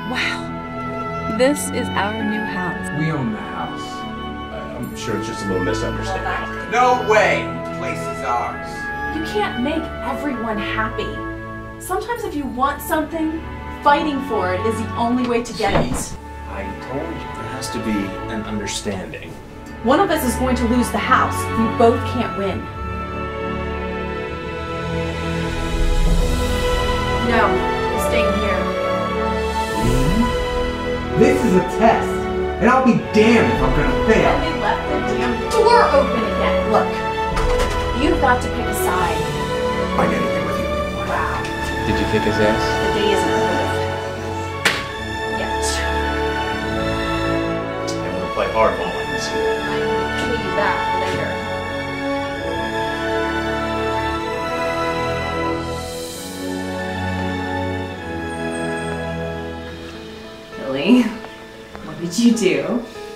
Wow. This is our new house. We own the house. I'm sure it's just a little misunderstanding. No way! The place is ours. You can't make everyone happy. Sometimes if you want something, fighting for it is the only way to get it. I told you. There has to be an understanding. One of us is going to lose the house. We both can't win. No, I'm staying here. This is a test, and I'll be damned if I'm gonna fail. And they left the damn door open again. Look, you've got to pick a side. Find anything with you anymore. Wow. Did you kick his ass? The day isn't over yet. I'm gonna play hardball when you see it. I will pay you back later. Billy, what did you do?